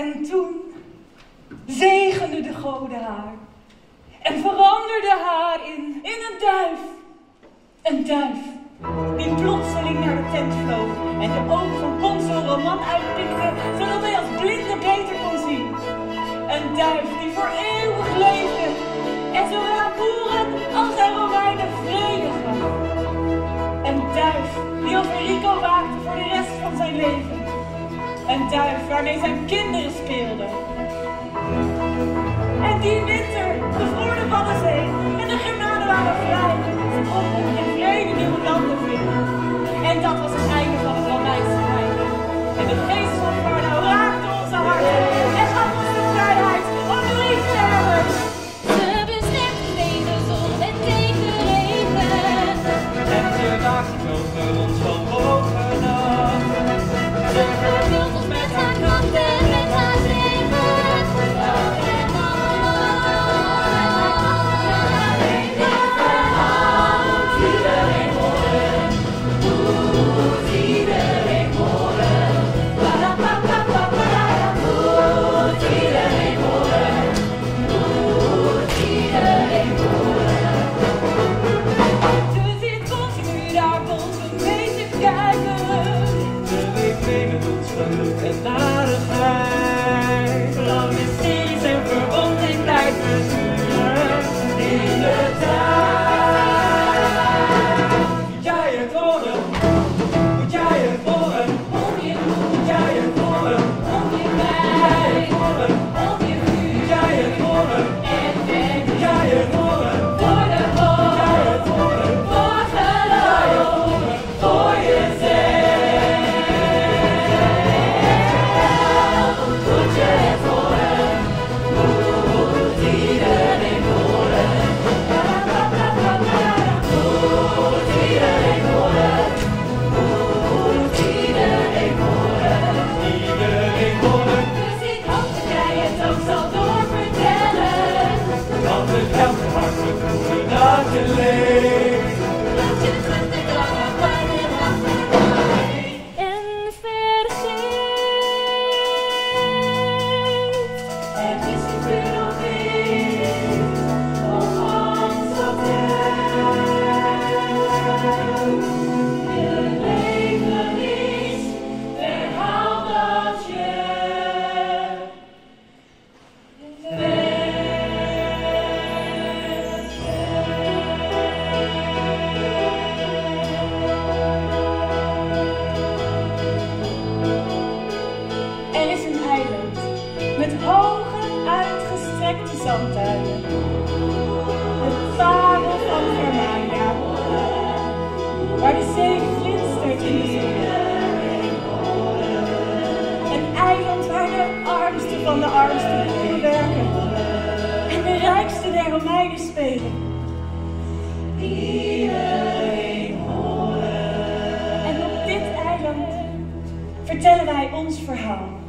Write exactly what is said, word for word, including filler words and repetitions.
En toen zegende de goden haar en veranderde haar in, in een duif. Een duif die plotseling naar de tent vloog en de ogen van consul Roman uitpikte, zodat hij als blinde beter kon zien. Een duif die voor eeuwig leefde en zowel aan boeren als aan Romeinen vrede gaf. Een duif die over Rico waakte voor de rest van zijn leven. Een duif waarmee zijn kinderen speelden. En die winter bevroor de Waddenzee en de Germanen waren vrij. Ze konden in vrede nieuwe landen vinden. En dat was het einde van het Romeinse Rijk. En de geest van Vardo raakte onze harten en gaf ons de vrijheid om lief te hebben. Ze beschermt tegen de zon en tegen regen. En ze waakt over ons van bovenaf. Ze vervult ons met haar kracht en met haar zegen. En narigheid, lang is steeds en verwonding blijft besturen in de tijd. Moet jij het horen? Moet jij het horen? Om je Moet jij het horen? om je Moet jij mij, het horen? om je vuur Moet jij het horen? en ven. Moet jij het horen? Voor de Moet jij hoop, het horen? voor geloof, voor je zee. Moet je het horen? Moet iedereen horen? Moet iedereen horen? Moet iedereen horen? Iedereen horen, Dus ik hoop dat jij het ook zal doorvertellen. want het helpt hart met hoe dat je leeft. Dat je het met de kracht bij je achterlaat. En vergeet. Het is een vuur op licht om ons op te je leven is, herhaal dat je Er is een eiland met hoge, uitgestrekte zandtuinen. De parel van Germania, waar de zee glinstert in de zon. Een eiland waar de armsten van de armsten boeren werken en de rijksten der Romeinen spelen. iedereen horen. En op dit eiland vertellen wij ons verhaal.